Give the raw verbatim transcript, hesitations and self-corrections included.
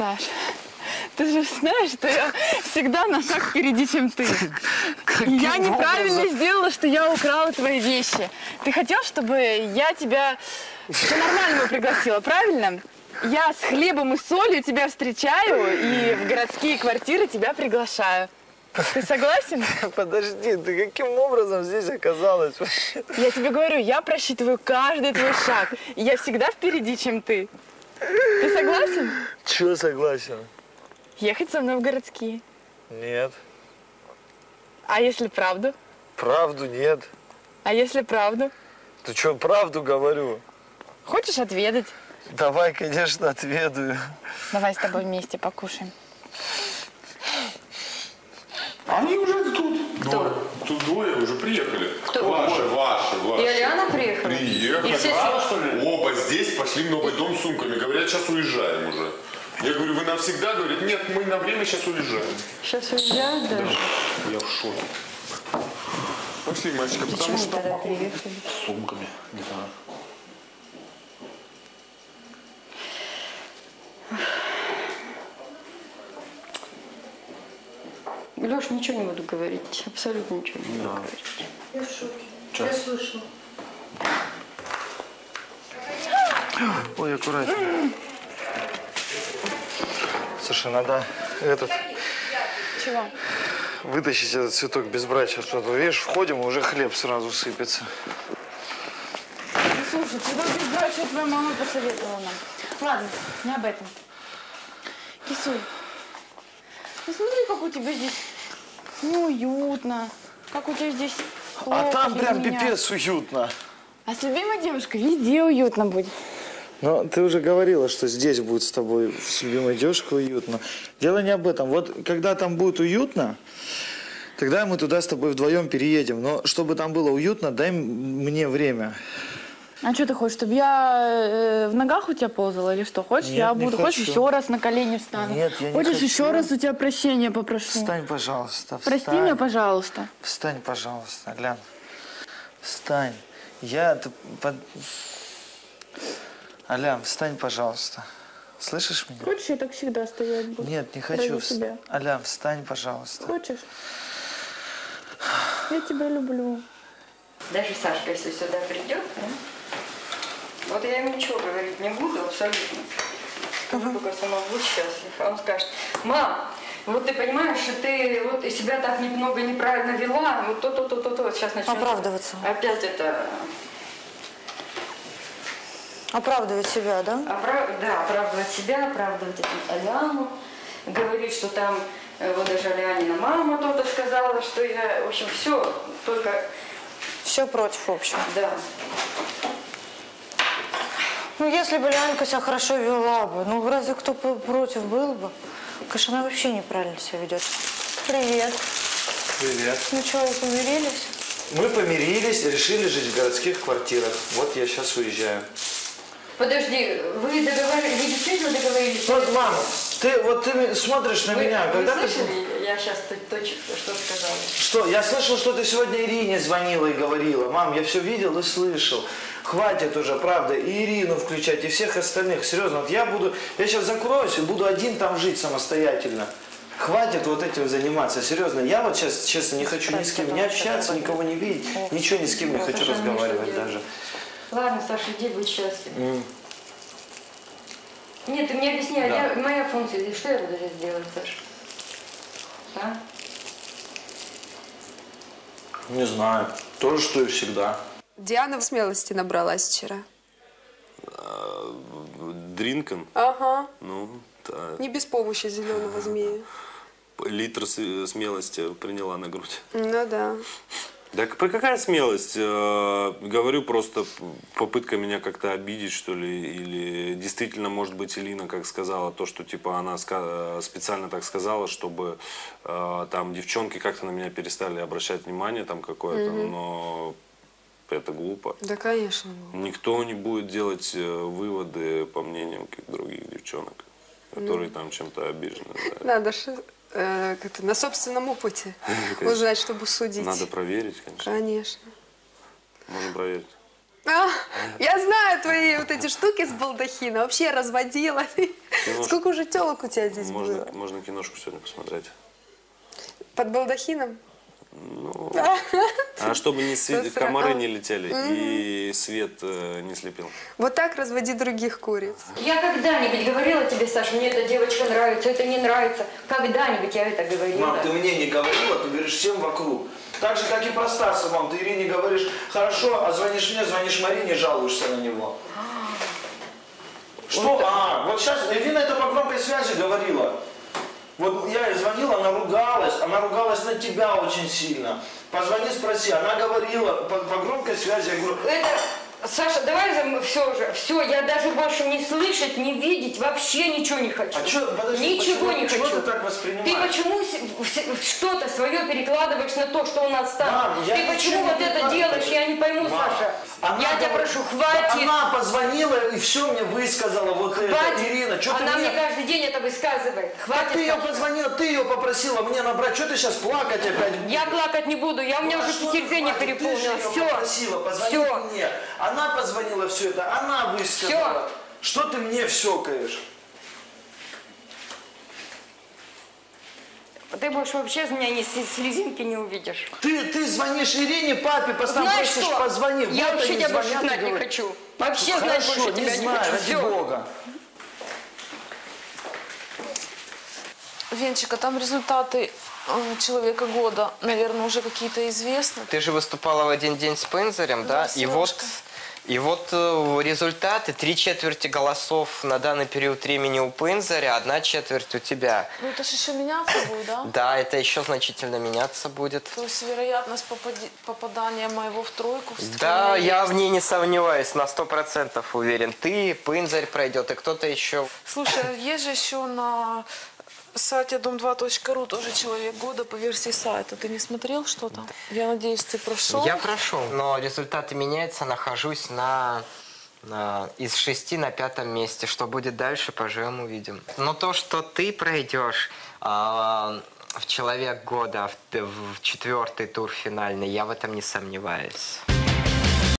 Саш, ты же знаешь, что я всегда на шаг впереди, чем ты. Я неправильно сделала, что я украла твои вещи. Ты хотел, чтобы я тебя по-нормальному пригласила, правильно? Я с хлебом и солью тебя встречаю и в городские квартиры тебя приглашаю. Ты согласен? Подожди, ты каким образом здесь оказалась? Я тебе говорю, я просчитываю каждый твой шаг. И я всегда впереди, чем ты. Ты согласен? Чего согласен? Ехать со мной в городские. Нет. А если правду? Правду нет. А если правду? Ты что, правду говорю? Хочешь отведать? Давай, конечно, отведаю. Давай с тобой вместе покушаем. Они уже тут. Кто? Двое. Тут двое уже приехали. Кто? Ваши, ваши, ваши. И Алиана приехала? Приехали. И все Правда, с- что ли? Оба здесь пошли в новый дом с сумками. Говорят, сейчас уезжаем уже. Я говорю, вы навсегда? Говорят, нет, мы на время сейчас уезжаем. Сейчас уезжают даже? Я в шоке. Пошли, мальчика, потому Почему что... тогда приехали? С сумками, не знаю. Леш, ничего не буду говорить. Абсолютно ничего не буду Да. говорить. Я в шоке. Чё? Я слышала. Ой, аккуратнее. Слушай, надо этот, Чего? вытащить этот цветок безбрачия. Что-то, видишь, входим, и уже хлеб сразу сыпется. Ну, слушай, цветок безбрачия твоя мама посоветовала нам. Ладно, не об этом. Кисуль, ну смотри, как у тебя здесь неуютно. Как у тебя здесь плохо А там без прям меня. пипец уютно. А с любимой девушкой везде уютно будет. Но ты уже говорила, что здесь будет с тобой, с любимой девушкой, уютно. Дело не об этом. Вот когда там будет уютно, тогда мы туда с тобой вдвоем переедем. Но чтобы там было уютно, дай мне время. А что ты хочешь, чтобы я э, в ногах у тебя ползала или что? Хочешь, Нет, я не буду. хочу. Хочешь, еще раз на колени встану? Нет, я не Хочешь, хочу. еще раз у тебя прощения попрошу? Встань, пожалуйста, встань. Прости меня, пожалуйста. Встань, пожалуйста, Лян. Встань. Я... это под... Алян, встань, пожалуйста. Слышишь меня? Хочешь, я так всегда стоять буду? Нет, не хочу. Ради Вст- тебя. Алян, встань, пожалуйста. Хочешь? Я тебя люблю. Даже Сашка, если сюда придет, да? Вот я ему ничего говорить не буду, абсолютно. Скажу только сама, будь счастлив. А он скажет, мам, вот ты понимаешь, что ты вот себя так немного неправильно вела, вот то-то, то-то, то, вот сейчас начнет... Оправдываться. Опять это... Оправдывать себя, да? Оправ... Да, оправдывать себя, оправдывать Аляну, говорить, что там, э, вот даже Алианина мама то-то сказала, что я, в общем, все, только, Все против, в общем. да. Ну, если бы Лянка себя хорошо вела бы, ну, разве кто п- против был бы? Конечно, она вообще неправильно себя ведет. Привет. Привет. Ну что, вы помирились? Мы помирились, решили жить в городских квартирах. Вот я сейчас уезжаю. Подожди, вы договорились, вы действительно договорились? Вот, мама, ты вот ты смотришь на Вы, меня, вы когда ты... слышали? Я сейчас точно что сказала. Что? Я слышал, что ты сегодня Ирине звонила и говорила. Мам, я все видел и слышал. Хватит уже, правда, и Ирину включать, и всех остальных. Серьезно, вот я буду, я сейчас закроюсь и буду один там жить самостоятельно. Хватит вот этим заниматься, серьезно. Я вот сейчас, честно, не хочу ни с кем не общаться, никого не видеть, ничего ни с кем не хочу Саша, ну разговаривать что даже. Ладно, Саша, иди, будь счастлив. М. Нет, ты мне объясни, а Да. я, моя функция, что я буду здесь делать, Саша? А? Не знаю, то же, что и всегда. Диана в смелости набралась вчера. Дринком? Ага. Ну, да. Не без помощи зеленого змея. Литр с- смелости приняла на грудь. Ну да. Так про какая смелость? Э, Говорю, просто п- попытка меня как-то обидеть, что ли, или действительно, может быть, Элина как сказала, то, что типа она ска- специально так сказала, чтобы э, там девчонки как-то на меня перестали обращать внимание там какое-то, но это глупо. Да, конечно. Никто не будет делать э, выводы по мнениям каких-то других девчонок, которые там чем-то обижены. Да. Надо же э, как-то на собственном опыте Конечно. узнать, чтобы судить. Надо проверить, конечно. Конечно. Можно проверить. А, я знаю твои вот эти штуки с балдахина. Вообще я разводила. Киношку. Сколько уже телок у тебя здесь Можно, было? можно киношку сегодня посмотреть. Под балдахином? Ну, а чтобы не сви- Засра- комары а. не летели и свет э, не слепил. Вот так разводи других куриц. Я когда-нибудь говорила тебе, Саша, мне эта девочка нравится, это не нравится. Когда-нибудь я это говорила. Мам, ты мне не говорила, ты говоришь всем вокруг. Так же, как и про Стаса, мам. Ты Ирине говоришь хорошо, а звонишь мне, звонишь Марине, жалуешься на него. Что? А, вот сейчас Ирина это по громкой связи говорила. Вот я ей звонила, она ругалась, она ругалась на тебя очень сильно. Позвони, спроси, она говорила по, по громкой связи, я говорю, Это, Саша, давай все же, все, я даже больше не слышать, не видеть, вообще ничего не хочу. а что, подожди, Ничего почему, не почему хочу. ты так Ты воспринимаешь? почему с- вс- что-то свое перекладываешь на то, что у нас там? Мам, я Ты ничего почему не вот это перекладываю. делаешь, я не пойму, Мам, Саша. она Я тебя говорит- прошу, хватит. Она позвонила и все мне высказала, вот это, Хватит. Ирина, что ты Она мне... мне каждый день это высказывает. Так Хватит, ты ее Саша. позвонила, ты ее попросила мне набрать, что ты сейчас плакать опять будешь? Я плакать не буду, я у меня А уже что ты, терпение хватит, переполнилось. Ты же Все, ее попросила, позвони все. мне. Она позвонила, все это, она высказала. Что ты мне всекаешь? Ты больше вообще с меня ни с- слезинки не увидишь. Ты, ты звонишь Ирине, папе, постоянно Знаешь просишь, что? позвони. Я Вот вообще они тебя больше звонят и знать не говорят. хочу. Вообще знать Хорошо, больше не тебя не знаю, хочу. ради Все. Бога. Венчик, а там результаты э, человека года, наверное, уже какие-то известны. Ты же выступала в один день с Пензерем, да? Да, И вот, Сережка. и вот э, результаты, три четверти голосов на данный период времени у Пензеря, одна четверть у тебя. Ну это же еще меняться будет, да? Да, это еще значительно меняться будет. То есть вероятность попади- попадания моего в тройку в Да, стране я есть. в ней не сомневаюсь, на сто процентов уверен. Ты, Пензерь пройдет, и кто-то еще. Слушай, а есть же еще на сайте дом два точка ру тоже человек года по версии сайта. Ты не смотрел что там? Я надеюсь, ты прошел. Я прошел, но результаты меняются, нахожусь на, на- из шести на пятом месте. Что будет дальше, поживем, увидим. Но то, что ты пройдешь а, в человек года, в, в четвертый тур финальный, я в этом не сомневаюсь.